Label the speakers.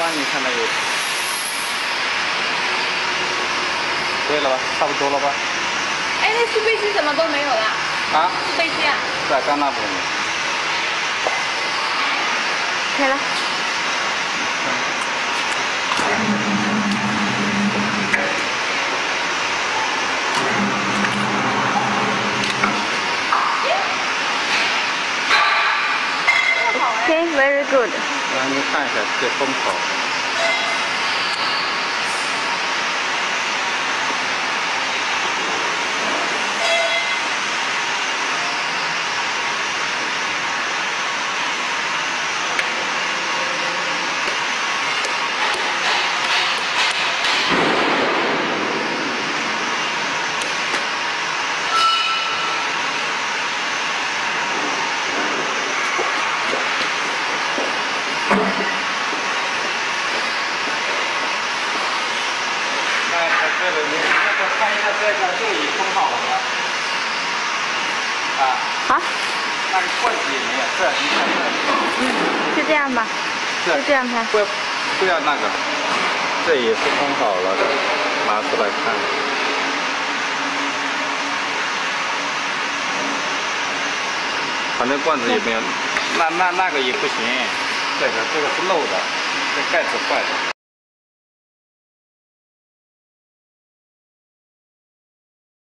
Speaker 1: 你看那个，可以了吧？差不多了吧？
Speaker 2: 哎，那塑杯机怎么都没有了？
Speaker 1: 啊？
Speaker 2: 塑杯机啊？
Speaker 1: 在刚那部分。
Speaker 2: 可以了。Okay, very good.
Speaker 1: 来，你看一下这风口。这个你那个看一下这个已封好了吗？啊？
Speaker 2: 好。
Speaker 1: 那个罐子也没有，是你看这。
Speaker 2: 就这样吧。就这样拍。
Speaker 1: 不要那个，这也是封好了的，拿出来看。反正罐子也没有，那个也不行，这个是漏的，这盖子坏的。